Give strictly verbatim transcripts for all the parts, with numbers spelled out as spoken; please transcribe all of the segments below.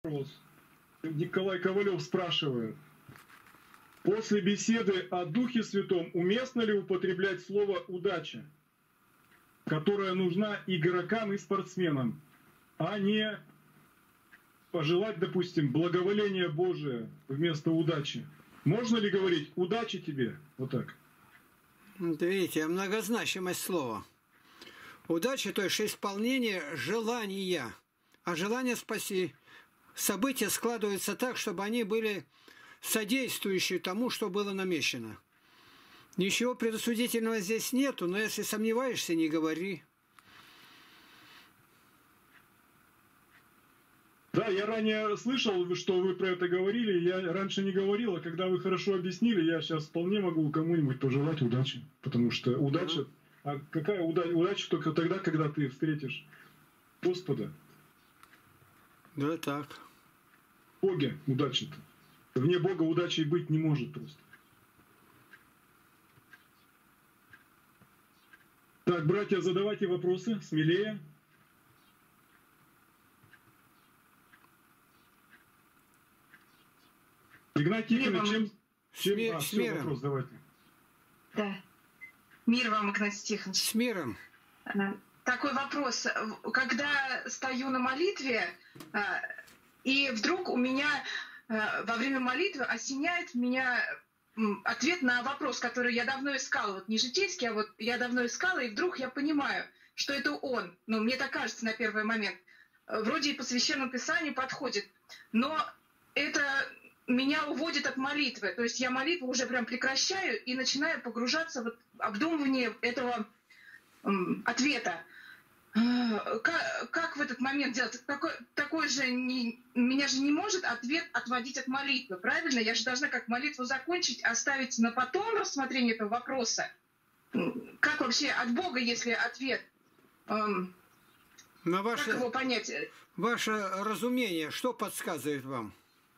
вопрос. Николай Ковалев спрашивает. После беседы о Духе Святом уместно ли употреблять слово «удача», которое нужна игрокам и спортсменам, а не пожелать, допустим, благоволения Божия вместо удачи? Можно ли говорить «удачи тебе»? Вот так. Видите, многозначимость слова. Удача, то есть исполнение желания. А желание спаси. События складываются так, чтобы они были содействующие тому, что было намечено. Ничего предосудительного здесь нету, но если сомневаешься, не говори. Да, я ранее слышал, что вы про это говорили. Я раньше не говорил, а когда вы хорошо объяснили, я сейчас вполне могу кому-нибудь пожелать удачи. Потому что удача... Mm-hmm. А какая удача? Удача только тогда, когда ты встретишь Господа. Да, так. В Боге удача-то. Вне Бога удачи быть не может просто. Так, братья, задавайте вопросы смелее. Игнатий Тихонович, чем... чем... С, а, с все, миром. Вопрос давайте. Да. Мир вам, Игнатий Тихонович. С миром. Такой вопрос. Когда стою на молитве, и вдруг у меня во время молитвы осеняет меня ответ на вопрос, который я давно искала. Вот не житейский, а вот я давно искала, и вдруг я понимаю, что это он. Ну, мне так кажется на первый момент. Вроде и по Священному Писанию подходит. Но это меня уводит от молитвы. То есть я молитву уже прям прекращаю и начинаю погружаться в обдумывание этого м, ответа. Как, как в этот момент делать? Такой, такой же не, меня же не может ответ отводить от молитвы, правильно? Я же должна как молитву закончить, оставить на потом рассмотрение этого вопроса. Как вообще от Бога, если ответ? Эм, Но ваше, как его понять? Ваше разумение, что подсказывает вам?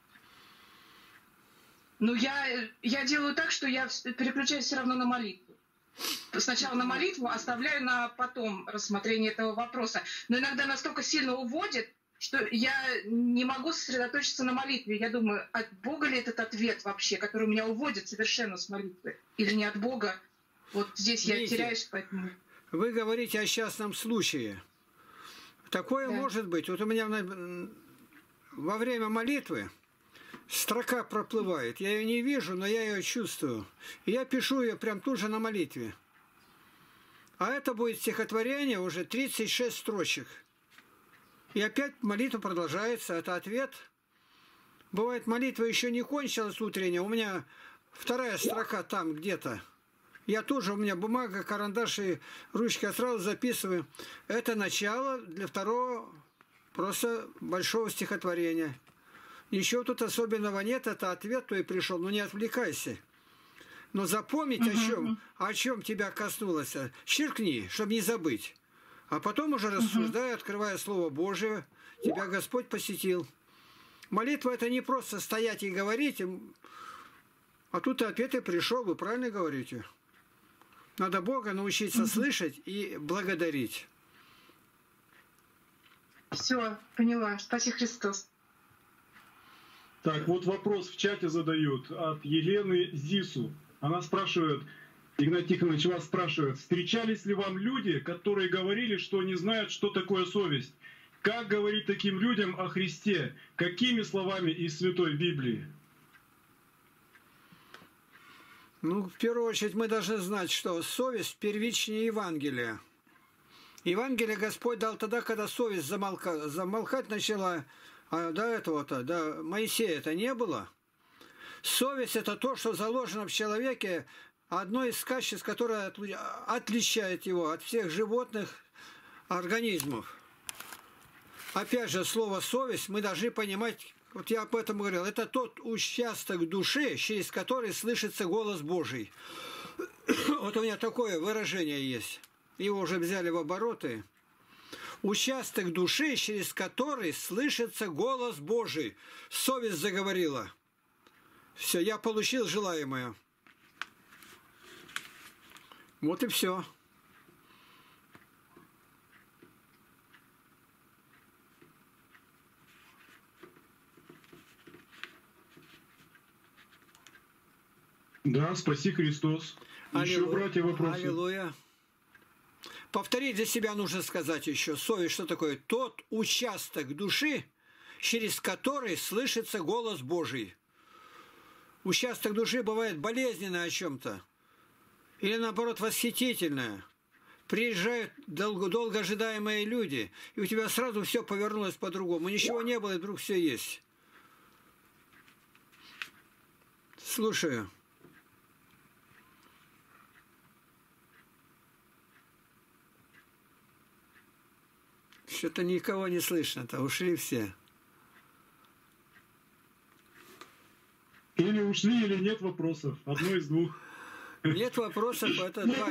Ну, я, я делаю так, что я переключаюсь все равно на молитву. Сначала на молитву, оставляю на потом рассмотрение этого вопроса. Но иногда настолько сильно уводит, что я не могу сосредоточиться на молитве. Я думаю, от Бога ли этот ответ вообще, который меня уводит совершенно с молитвы? Или не от Бога? Вот здесь Видите, я теряюсь, поэтому... Вы говорите о частном случае. Такое Да. может быть. Вот у меня во время молитвы строка проплывает. Я ее не вижу, но я ее чувствую. И я пишу ее прям тут же на молитве. А это будет стихотворение уже тридцать шесть строчек. И опять молитва продолжается. Это ответ. Бывает, молитва еще не кончилась утренняя. У меня вторая строка там где-то. Я тоже, у меня бумага, карандаш и ручка, я сразу записываю. Это начало для второго просто большого стихотворения. Ничего тут особенного нет, это ответ, то и пришел. Ну не отвлекайся. Но запомнить, uh-huh. о чем, о чем тебя коснулось, черкни, чтобы не забыть. А потом уже рассуждая, uh-huh. открывая Слово Божие, тебя Господь посетил. Молитва – это не просто стоять и говорить, а тут ответ и пришел, вы правильно говорите. Надо Бога научиться uh-huh. слышать и благодарить. Все, поняла. Спаси Христос. Так, вот вопрос в чате задают от Елены Зису. Она спрашивает, Игнатий Тихонович вас спрашивает, встречались ли вам люди, которые говорили, что не знают, что такое совесть? Как говорить таким людям о Христе? Какими словами из Святой Библии? Ну, в первую очередь мы должны знать, что совесть первичнее Евангелия. Евангелие Господь дал тогда, когда совесть замолка... замолкать начала. А до этого-то, до Моисея это не было. Совесть – это то, что заложено в человеке, одно из качеств, которое отличает его от всех животных организмов. Опять же, слово «совесть» мы должны понимать, вот я об этом говорил, это тот участок души, через который слышится голос Божий. Вот у меня такое выражение есть. Его уже взяли в обороты. Участок души, через который слышится голос Божий. Совесть заговорила. Все, я получил желаемое. Вот и все. Да, спаси Христос. Еще, Аллилуйя. братья, вопросы. Аллилуйя. Повторить для себя нужно сказать еще. Совесть что такое? Тот участок души, через который слышится голос Божий. Участок души бывает болезненное о чем-то. Или наоборот восхитительное. Приезжают долго, долго ожидаемые люди, и у тебя сразу все повернулось по-другому. Ничего не было, и вдруг все есть. Слушаю. Что-то никого не слышно-то, ушли все. Или ушли, или нет вопросов. Одно из двух. Нет вопросов, это два.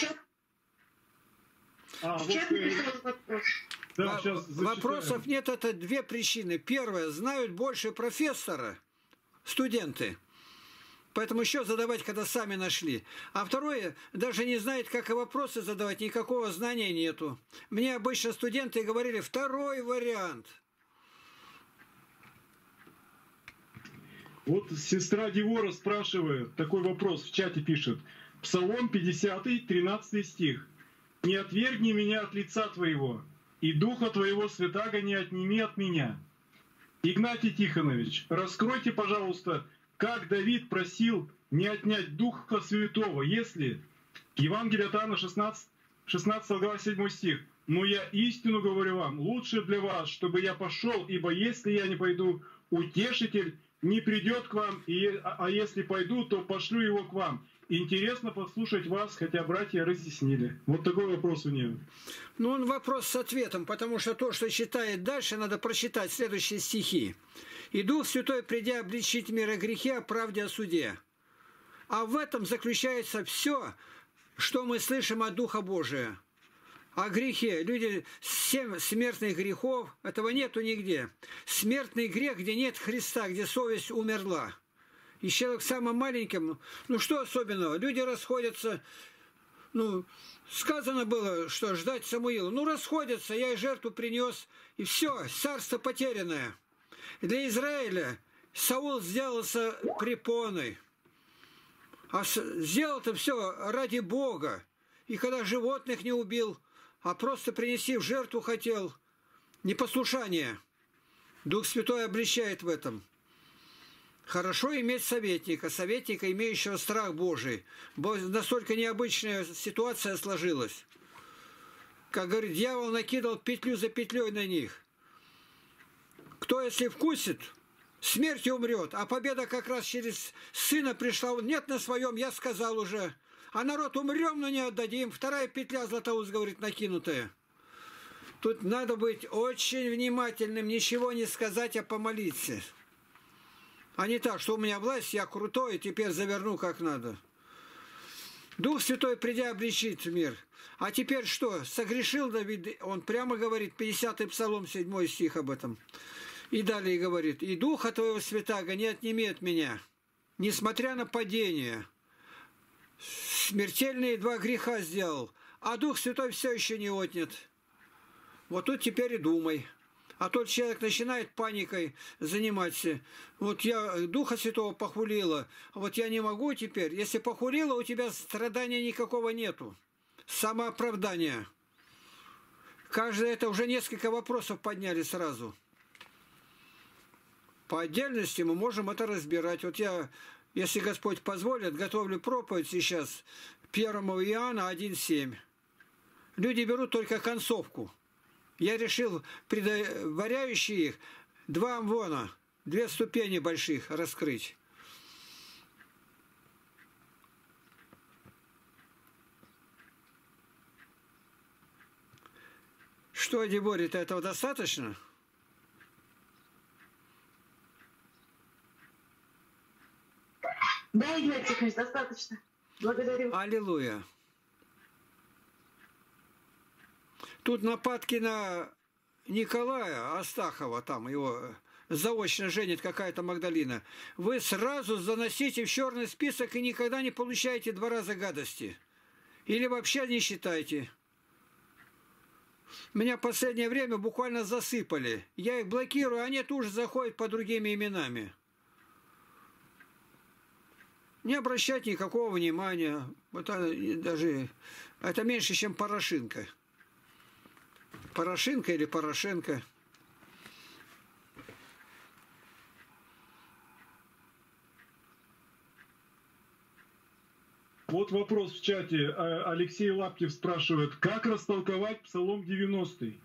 А, вот, э, да, сейчас Вопросов нет, это две причины. Первое, знают больше профессора, студенты. Поэтому еще задавать, когда сами нашли. А второе, даже не знает, как и вопросы задавать, никакого знания нету. Мне обычно студенты говорили, второй вариант. Вот сестра Девора спрашивает, такой вопрос в чате пишет. Псалом пятидесятый, тринадцатый стих. «Не отвергни меня от лица Твоего, и Духа Твоего Святаго не отними от меня». Игнатий Тихонович, раскройте, пожалуйста, как Давид просил не отнять Духа Святого, если Евангелие от Иоанна шестнадцатая глава седьмой стих. «Но я истину говорю вам, лучше для вас, чтобы я пошел, ибо если я не пойду, Утешитель не придет к вам, и, а если пойду, то пошлю его к вам». Интересно послушать вас, хотя братья разъяснили. Вот такой вопрос у нее. Ну, он вопрос с ответом, потому что то, что читает дальше, надо прочитать следующие стихи. «И Дух Святой, придя обличить мир о грехе, о правде, о суде». А в этом заключается все, что мы слышим от Духа Божия. О грехе. Люди, семь смертных грехов, этого нету нигде. Смертный грех, где нет Христа, где совесть умерла. И человек самым маленьким, ну что особенного? Люди расходятся, ну, сказано было, что ждать Самуила. Ну, расходятся, я и жертву принес, и все, царство потерянное. Для Израиля Саул сделался препоной. А сделал-то все ради Бога. И когда животных не убил, а просто принести в жертву хотел, непослушание. Дух Святой обличает в этом. Хорошо иметь советника, советника, имеющего страх Божий. Настолько необычная ситуация сложилась. Как говорит, дьявол накидал петлю за петлей на них. Кто, если вкусит, смертью умрет, а победа как раз через сына пришла. Нет на своем, я сказал уже. А народ умрем, но не отдадим. Вторая петля, Златоуст говорит, накинутая. Тут надо быть очень внимательным, ничего не сказать, а помолиться. А не так, что у меня власть, я крутой, теперь заверну как надо. Дух Святой, придя, обличит мир. А теперь что? Согрешил Давид, он прямо говорит, пятидесятый Псалом, седьмой стих об этом. И далее говорит, «И Духа Твоего Святаго не отними от меня, несмотря на падение. Смертельные два греха сделал, а Дух Святой все еще не отнят». Вот тут теперь и думай. А тот человек начинает паникой заниматься. Вот я Духа Святого похулила, а вот я не могу теперь. Если похулила, у тебя страдания никакого нету. Самооправдание. Каждое это уже несколько вопросов подняли сразу. По отдельности мы можем это разбирать. Вот я, если Господь позволит, готовлю проповедь сейчас первого Иоанна один семь. Люди берут только концовку. Я решил, предваряющие их, два амвона, две ступени больших раскрыть. Что, Деборит, этого достаточно? Да, Игнатий Тихонович, достаточно. Благодарю. Аллилуйя. Тут нападки на Николая Астахова, там его заочно женит какая-то Магдалина. Вы сразу заносите в черный список и никогда не получаете два раза гадости. Или вообще не считайте. Меня в последнее время буквально засыпали. Я их блокирую, а они тут же заходят по другими именами. Не обращать никакого внимания. Это даже это меньше, чем Порошенко. Порошенко или Порошенко. Вот вопрос в чате. Алексей Лаптев спрашивает, как растолковать Псалом девяностый?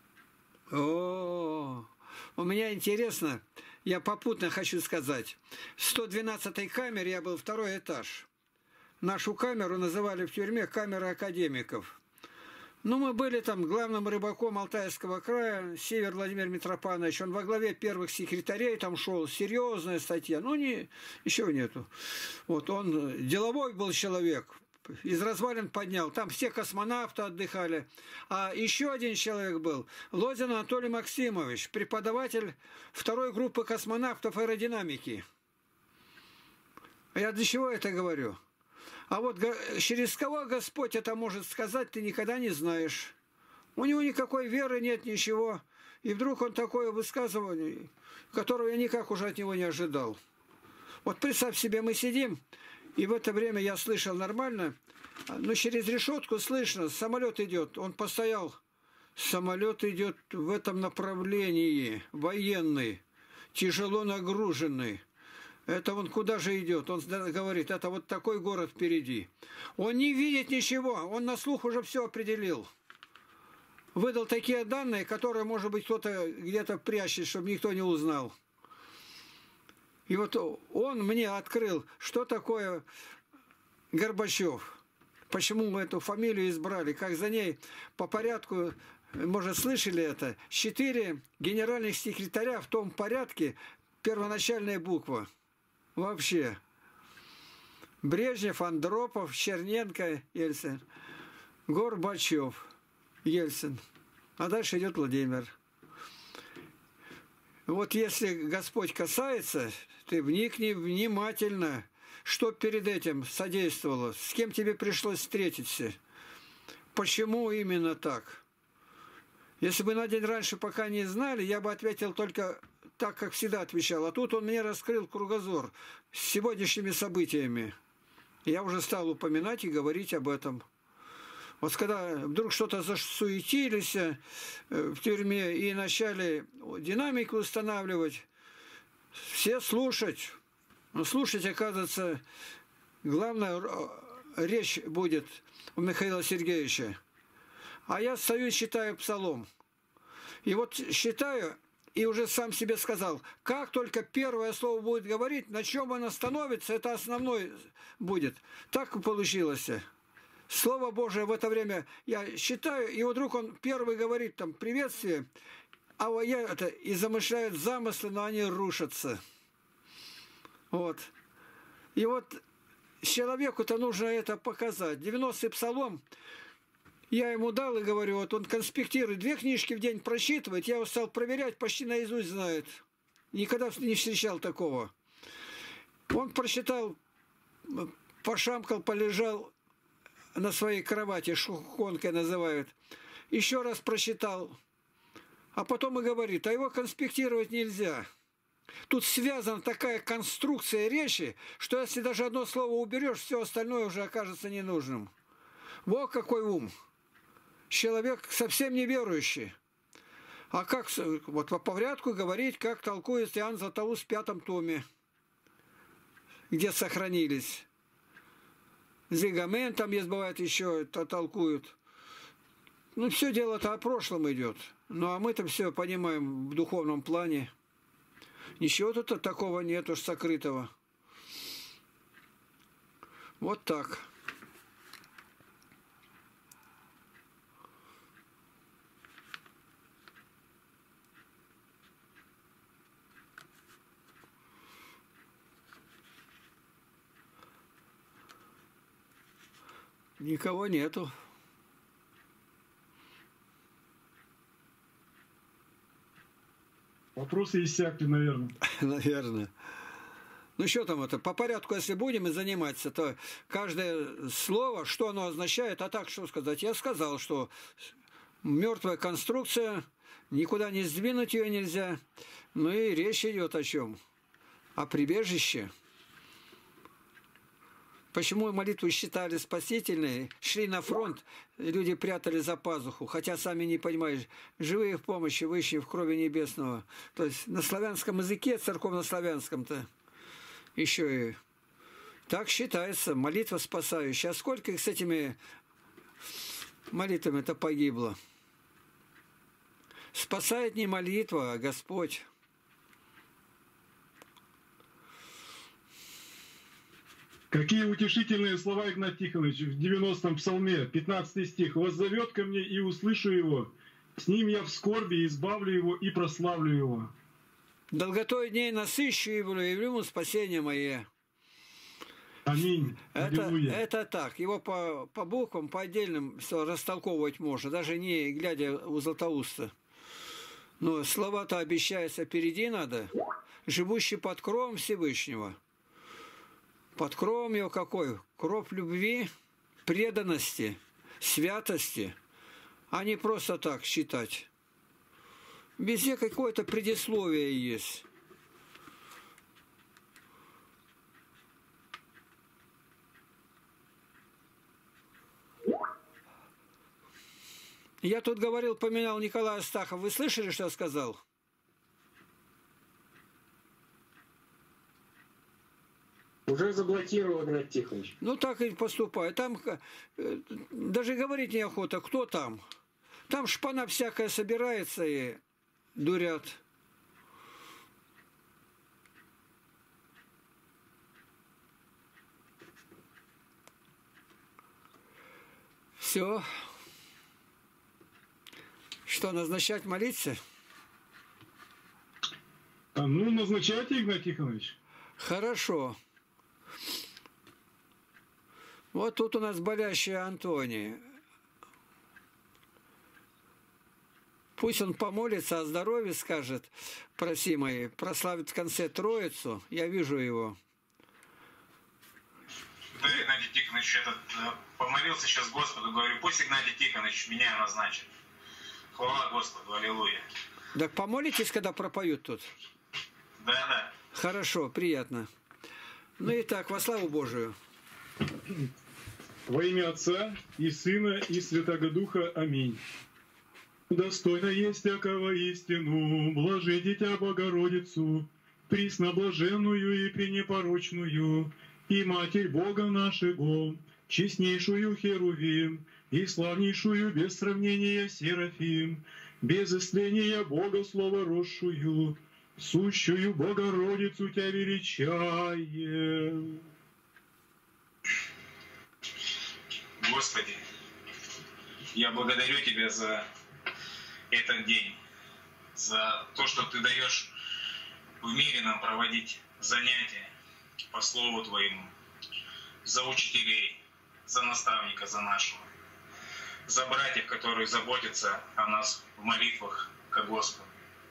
О, у меня интересно, я попутно хочу сказать. В сто двенадцатой камере я был, второй этаж. Нашу камеру называли в тюрьме камера академиков. Ну, мы были там главным рыбаком Алтайского края, Север Владимир Митрофанович. Он во главе первых секретарей там шел, серьезная статья. Ну, не, еще нету. Вот он деловой был человек, из развалин поднял. Там все космонавты отдыхали. А еще один человек был, Лозин Анатолий Максимович, преподаватель второй группы космонавтов аэродинамики. Я для чего это говорю? А вот через кого Господь это может сказать, ты никогда не знаешь. У него никакой веры нет, ничего. И вдруг он такое высказывание, которого я никак уже от него не ожидал. Вот представь себе, мы сидим, и в это время я слышал нормально, но через решетку слышно, самолет идет. Он постоял, самолет идет в этом направлении, военный, тяжело нагруженный. Это он куда же идет? Он говорит, это вот такой город впереди. Он не видит ничего, он на слух уже все определил. Выдал такие данные, которые, может быть, кто-то где-то прячет, чтобы никто не узнал. И вот он мне открыл, что такое Горбачев. Почему мы эту фамилию избрали, как за ней по порядку, может, слышали это, четыре генеральных секретаря в том порядке, первоначальная буква. Вообще. Брежнев, Андропов, Черненко, Ельцин. Горбачев, Ельцин. А дальше идет Владимир. Вот если Господь касается, ты вникни внимательно, что перед этим содействовало, с кем тебе пришлось встретиться, почему именно так. Если бы на день раньше пока не знали, я бы ответил только так, как всегда отвечал. А тут он мне раскрыл кругозор с сегодняшними событиями. Я уже стал упоминать и говорить об этом. Вот когда вдруг что-то засуетились в тюрьме и начали динамику устанавливать, все слушать. Но слушать, оказывается, главная речь будет у Михаила Сергеевича. А я стою и читаю псалом. И вот читаю, и уже сам себе сказал, как только первое слово будет говорить, на чем оно становится, это основной будет. Так и получилось. Слово Божие в это время я читаю, и вдруг он первый говорит там приветствие, а я это и замышляют замыслы, но они рушатся. Вот. И вот человеку-то нужно это показать. девяностый псалом я ему дал и говорю, вот он конспектирует, две книжки в день прочитывает, я его стал проверять, почти наизусть знает. Никогда не встречал такого. Он прочитал, пошамкал, полежал на своей кровати, шухонкой называют. Еще раз прочитал. А потом и говорит, а его конспектировать нельзя. Тут связана такая конструкция речи, что если даже одно слово уберешь, все остальное уже окажется ненужным. Вот какой ум. Человек совсем неверующий. А как вот по порядку говорить, как толкует Иоанн Златоуст в пятом томе, где сохранились. Зигамент там есть, бывает, еще это толкуют. Ну, все дело-то о прошлом идет. Ну, а мы-то все понимаем в духовном плане. Ничего тут такого нету, сокрытого. Вот так. Никого нету. Вопросы иссякли, наверное. Наверное. Ну что там это, по порядку, если будем и заниматься, то каждое слово, что оно означает, а так что сказать? Я сказал, что мертвая конструкция, никуда не сдвинуть ее нельзя. Ну и речь идет о чем? О прибежище. Почему молитву считали спасительной, шли на фронт, люди прятали за пазуху, хотя сами не понимают, живые в помощи, высшие в крови небесного. То есть на славянском языке, церковно-славянском-то, еще и так считается, молитва спасающая. А сколько их с этими молитвами-то погибло? Спасает не молитва, а Господь. Какие утешительные слова, Игнат Тихонович, в девяностом псалме, пятнадцатый стих. «Воззовет ко мне, и услышу его, с ним я в скорби, избавлю его и прославлю его». Долготой дней насыщу его, и ему спасение мое. Аминь. Это, Аллилуйя. это так. Его по, по буквам, по отдельным все растолковывать можно, даже не глядя у Златоуста. Но слова-то обещаются впереди надо. Живущий под кровом Всевышнего. Под кровом его какой? Кров любви, преданности, святости, а не просто так считать. Везде какое-то предисловие есть. Я тут говорил, поменял Николая Астахова. Вы слышали, что я сказал? Уже заблокировал, Игнат Тихонович. Ну, так и поступай. Там э, даже говорить неохота, кто там. Там шпана всякая собирается и дурят. Все. Что, назначать молиться? А ну, назначайте, Игнат Тихонович. Хорошо. Вот тут у нас болящая Антоний. Пусть он помолится о здоровье, скажет, просимый, прославит в конце Троицу. Я вижу его. Да, Игнатий Тихонович этот, помолился сейчас Господу, говорю, пусть Игнатий Тихонович меня назначит. Хвала Господу, аллилуйя. Так помолитесь, когда пропоют тут? Да, да. Хорошо, приятно. Ну и так, во славу Божию. Во имя Отца и Сына и Святаго Духа. Аминь. Достойно есть всякого истину, блажи Дитя Богородицу, пресноблаженную и пренепорочную, и Матерь Бога нашего, честнейшую Херувим, и славнейшую без сравнения Серафим, без истления Бога словоросшую, сущую Богородицу Тебя величаем. Господи, я благодарю Тебя за этот день, за то, что Ты даешь в мире нам проводить занятия по Слову Твоему, за учителей, за наставника, за нашего, за братьев, которые заботятся о нас в молитвах к Господу,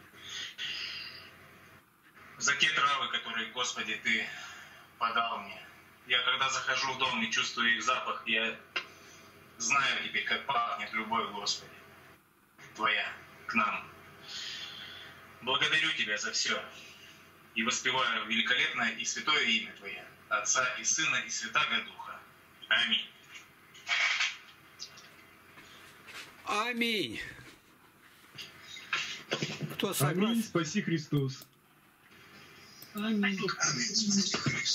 за те травы, которые, Господи, Ты подал мне. Я когда захожу в дом и чувствую их запах, я знаю теперь, как пахнет любовь, Господи, Твоя к нам. Благодарю Тебя за все и воспеваю великолепное и святое имя Твое, Отца и Сына и Святаго Духа. Аминь. Аминь. Кто Аминь, согласен? спаси Христос. Аминь.